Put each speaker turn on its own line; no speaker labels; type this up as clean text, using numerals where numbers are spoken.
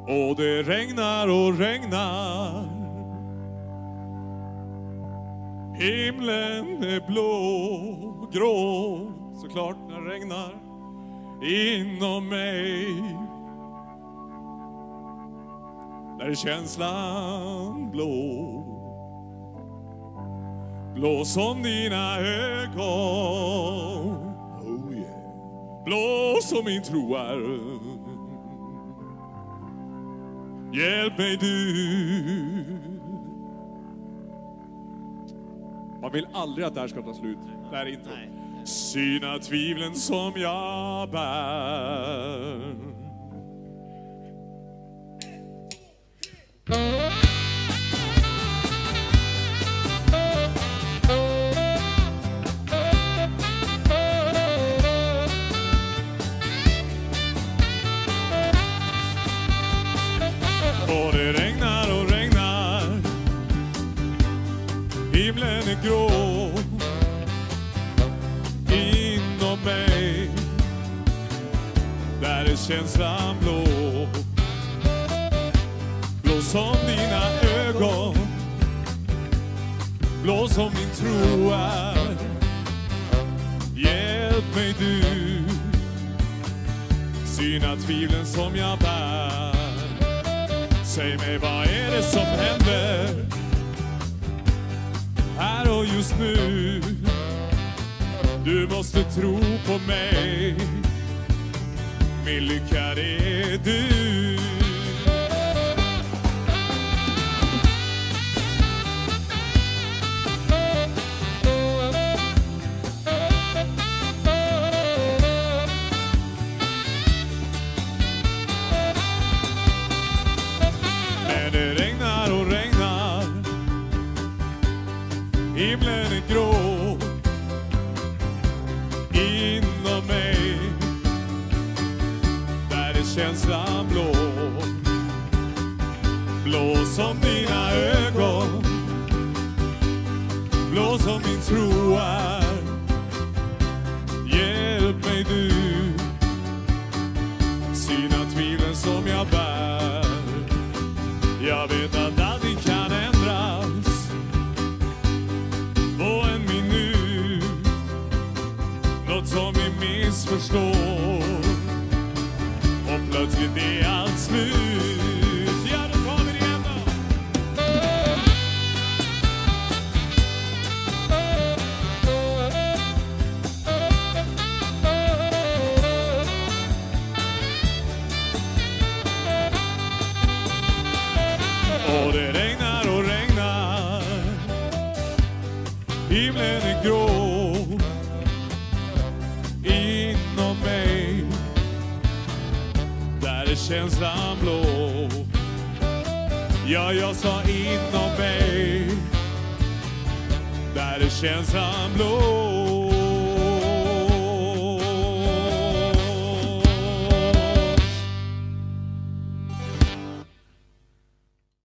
Och det regnar och regnar. Himlen är blå, grå, såklart när det regnar inom mig. Där är känslan blå, blå som dina ögon. Oh yeah. Blå som min tro är. Hjälp mig du. Man vill aldrig att det här ska ta slut. Det här är intro. Syna tvivlen som jag bär. Och det regnar och regnar. Himlen är grå inom mig. Där är känslan blå, blå som dina ögon, blå som min tro är. Hjälp mig du, syna tvivlen som jag bär. Säg mig, vad är det som händer här och just nu? Du måste tro på mig. Min lycka är du. Men det regnar och regnar. Himlen är grå inom mig. Där är känslan blå, blå som dina ögon, blå som min tro är. Hjälp mig du, syna tvivlen som jag bär. Jag vet att allting kan ändras på en minut. Något som vi missförstår, och plötsligt är allt slut. Ja, då tar vi det igen då. Och det regnar och regnar. Himlen är grå inom mig. Där är känslan blå. Ja, jag sa inom mig. Där är känslan blå.